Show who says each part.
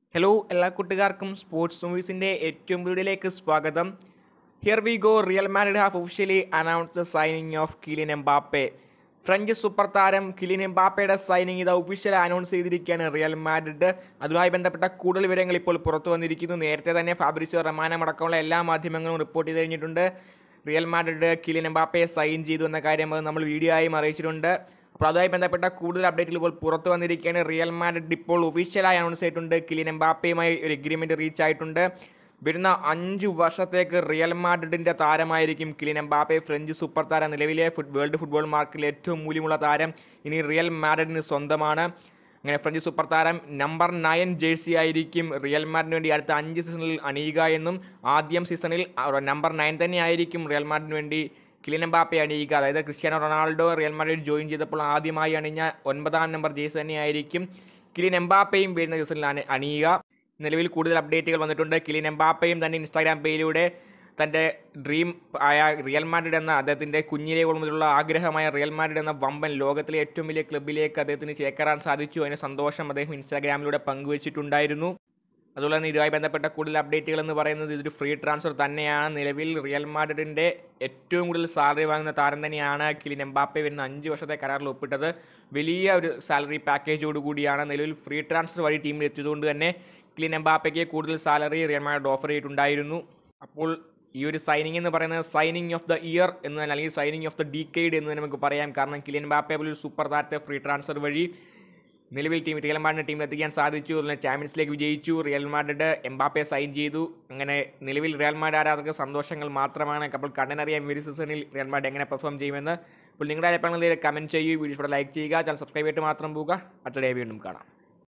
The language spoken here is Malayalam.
Speaker 1: ഹലോ എല്ലാ കൂട്ടുകാർക്കും സ്പോർട്സ് മൂവീസിൻ്റെ ഏറ്റവും വീഡിയോയിലേക്ക് സ്വാഗതം. Here we go. Real Madrid have officially announce the signing of Kylian Mbappe. French super താരം കിലിയൻ എംബാപ്പയുടെ സൈനിങ് ഇത് ഒഫീഷ്യൽ അനൗൺസ് ചെയ്തിരിക്കുകയാണ് റിയൽ മാഡ്രിഡ്. അതുമായി ബന്ധപ്പെട്ട കൂടുതൽ വിവരങ്ങൾ ഇപ്പോൾ പുറത്തു വന്നിരിക്കുന്നു. നേരത്തെ തന്നെ ഫാബ്രിസിയോ റൊമാനോ അടക്കമുള്ള എല്ലാ മാധ്യമങ്ങളും റിപ്പോർട്ട് ചെയ്ത് കഴിഞ്ഞിട്ടുണ്ട്. റിയൽ മാഡ്രിഡ് കിലിയൻ എംബാപ്പയെ സൈൻ ചെയ്തു എന്ന കാര്യം നമ്മൾ വീഡിയോ ആയും അറിയിച്ചിട്ടുണ്ട്. അപ്പോൾ അതുമായി ബന്ധപ്പെട്ട കൂടുതൽ അപ്ഡേറ്റുകൾ ഇപ്പോൾ പുറത്തു വന്നിരിക്കുകയാണ്. റിയൽ മാഡ്രിഡ് ഇപ്പോൾ ഒഫീഷ്യലായി അനൗൺസ് ചെയ്തിട്ടുണ്ട്. കിലിയൻ എംബാപ്പയുമായി ഒരു എഗ്രിമെൻറ്റ് റീച്ച് ആയിട്ടുണ്ട്. വരുന്ന 5 വർഷത്തേക്ക് റിയൽ മാഡ്രിഡിൻ്റെ താരമായിരിക്കും കിലിയൻ എംബാപ്പെ. ഫ്രഞ്ച് സൂപ്പർ താരം, നിലവിലെ വേൾഡ് ഫുട്ബോൾ മാർക്കിൽ ഏറ്റവും മൂല്യമുള്ള താരം ഇനി റിയൽ മാഡ്രിഡിന് സ്വന്തമാണ്. അങ്ങനെ ഫ്രഞ്ച് സൂപ്പർ താരം നമ്പർ 9 ജേഴ്സി ആയിരിക്കും റിയൽ മാഡ്രിഡിന് വേണ്ടി അടുത്ത 5 സീസണിൽ അണിയുക എന്നും ആദ്യം സീസണിൽ നമ്പർ 9 തന്നെ ആയിരിക്കും റിയൽ മാഡ്രിഡിന് വേണ്ടി കിലിയൻ എംബാപ്പെ അണിയുക. അതായത് Cristiano Ronaldo Real Madrid join ചെയ്തപ്പോൾ ആദ്യമായി അണിഞ്ഞ 9ാം നമ്പർ ജേഴ്സി തന്നെയായിരിക്കും കിലിയൻ എംബാപ്പയും വരുന്ന ദിവസത്തിൽ അണിയുക. നിലവിൽ കൂടുതൽ അപ്ഡേറ്റുകൾ വന്നിട്ടുണ്ട്. കിലിയൻ എംബാപ്പയും തൻ്റെ ഇൻസ്റ്റാഗ്രാം പേജിലൂടെ തൻ്റെ ഡ്രീം ആയ റിയൽ മാഡ്രിഡ് എന്ന അദ്ദേഹത്തിൻ്റെ കുഞ്ഞിലെ മുതലുള്ള ആഗ്രഹമായ റിയൽ മാഡ്രിഡ് എന്ന വമ്പൻ ലോകത്തിലെ ഏറ്റവും വലിയ ക്ലബ്ബിലേക്ക് അദ്ദേഹത്തിന് ചേക്കേറാൻ സാധിച്ചു. അതിന് സന്തോഷം അദ്ദേഹം ഇൻസ്റ്റാഗ്രാമിലൂടെ പങ്കുവച്ചിട്ടുണ്ടായിരുന്നു. അതുപോലെ തന്നെ ഇതുമായി ബന്ധപ്പെട്ട കൂടുതൽ അപ്ഡേറ്റുകൾ എന്ന് പറയുന്നത് ഇതൊരു ഫ്രീ ട്രാൻസ്ഫർ തന്നെയാണ്. നിലവിൽ റിയൽ മാഡ്രിഡിൻ്റെ ഏറ്റവും കൂടുതൽ സാലറി വാങ്ങുന്ന താരം തന്നെയാണ് കിലിയൻ എംബാപ്പെ. വരുന്ന 5 വർഷത്തെ കരാറിൽ ഒപ്പിട്ടത് വലിയ ഒരു സാലറി പാക്കേജോടുകൂടിയാണ്. നിലവിൽ ഫ്രീ ട്രാൻസ്ഫർ വഴി ടീമിൽ എത്തിയതുകൊണ്ട് തന്നെ കിലിയൻ എംബാപ്പയ്ക്ക് കൂടുതൽ സാലറി റിയൽ മാഡ്രിഡ് ഓഫർ ചെയ്തിട്ടുണ്ടായിരുന്നു. അപ്പോൾ ഈ ഒരു സൈനിങ് എന്ന് പറയുന്നത് സൈനിങ് ഓഫ് ദ ഇയർ എന്ന് തന്നെ, അല്ലെങ്കിൽ സൈനിങ് ഓഫ് ദ ഡീക്കേഡ് എന്ന് തന്നെ നമുക്ക് പറയാം. കാരണം കിലിയൻ എംബാപ്പെ പോലൊരു സൂപ്പർ താരത്തെ ഫ്രീ ട്രാൻസ്ഫർ വഴി നിലവിൽ റിയൽ മാഡ്രിഡ് ടീമിൽ എത്തിക്കാൻ സാധിച്ചു. അതുപോലെ ചാമ്പ്യൻസ് ലീഗ് വിജയിച്ചു. റിയൽ മാഡ്രിഡ് എംബാപ്പയെ സൈൻ ചെയ്തു. അങ്ങനെ നിലവിൽ റിയൽ മാഡ്രിഡ് ആരാധകർക്ക് സന്തോഷങ്ങൾ മാത്രമാണ്. അപ്പോൾ കണ്ടനറിയാം ഈ സീസണിൽ റിയൽ മാഡ്രിഡ് എങ്ങനെ പെർഫോം ചെയ്യുമെന്ന്. അപ്പോൾ നിങ്ങളുടെ അഭിപ്രായങ്ങൾ കമൻറ്റ് ചെയ്യൂ. വീഡിയോ ലൈക്ക് ചെയ്യുക. ചാനൽ സബ്സ്ക്രൈബ് ചെയ്തിട്ട് മാത്രം പോവുക. അടുത്ത ഡേ വീണ്ടും കാണാം.